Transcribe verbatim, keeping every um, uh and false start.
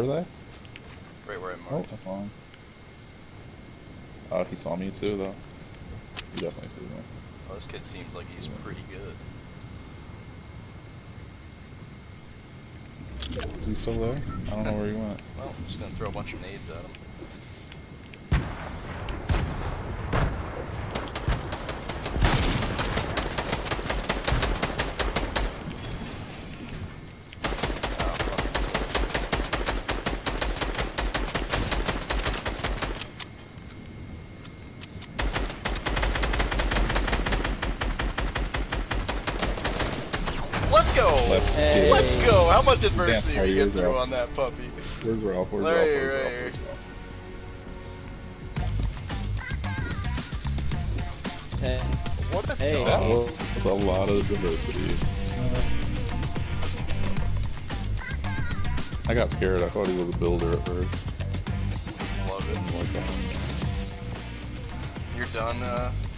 they? Right where I Oh, marked. I saw him. Oh, he saw me too, though. He definitely sees me. Oh, this kid seems like he's pretty good. Is he still there? I don't know where he went. Well, I'm just gonna throw a bunch of nades at him. Let's go! Let's, hey. Let's go! How much adversity yeah, are you get through Ralph. on that puppy? Where's Ralph? Where's right Ralph? Here, Where's right Ralph? here. Where's Ralph? What a hey. That was a lot of diversity. I got scared. I thought he was a builder at first. Love it. Like, um, You're done, uh...